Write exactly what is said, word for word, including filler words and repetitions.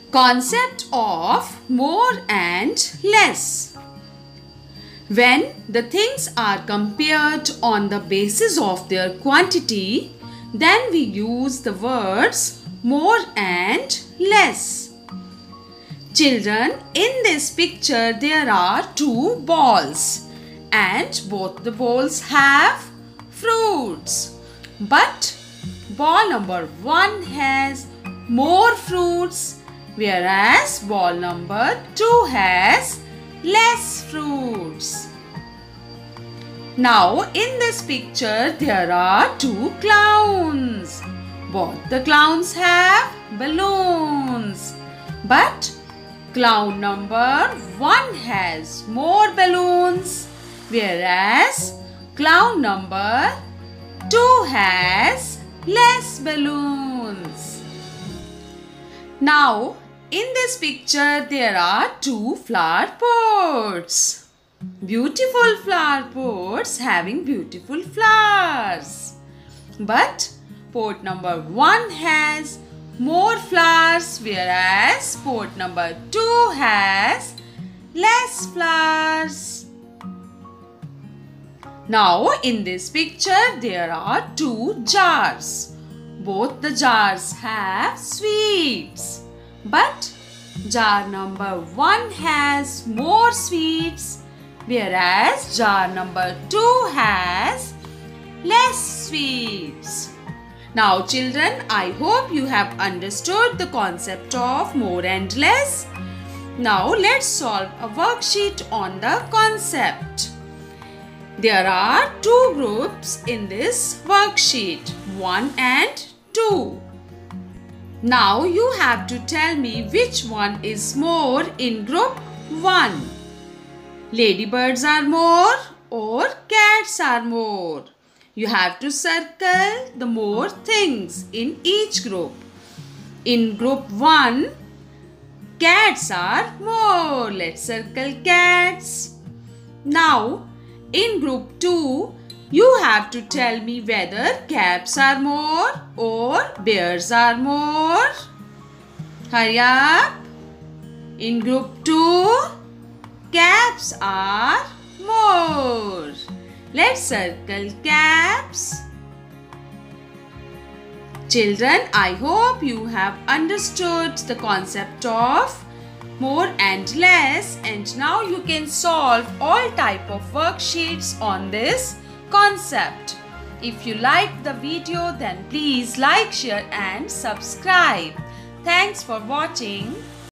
Concept of more and less. When the things are compared on the basis of their quantity, then we use the words more and less. Children, in this picture there are two balls and both the balls have fruits. But ball number one has more fruits, whereas ball number two has less fruits. Now in this picture there are two clowns. Both the clowns have balloons. But clown number one has more balloons, whereas clown number two has less balloons. Now in this picture there are two flower pots. Beautiful flower pots having beautiful flowers. But pot number one has more flowers, whereas pot number two has less flowers. Now in this picture there are two jars. Both the jars have sweets. But jar number one has more sweets, whereas jar number two has less sweets. Now children, I hope you have understood the concept of more and less. Now let's solve a worksheet on the concept. There are two groups in this worksheet, one and two. Now you have to tell me which one is more in group one. Ladybirds are more or cats are more. You have to circle the more things in each group. In group one, cats are more. Let's circle cats. Now in group two, you have to tell me whether cats are more or bears are more. Hurry up. In group two, caps are more. Let's circle caps. Children, I hope you have understood the concept of more and less, and now you can solve all type of worksheets on this concept. If you liked the video, then please like, share and subscribe. Thanks for watching.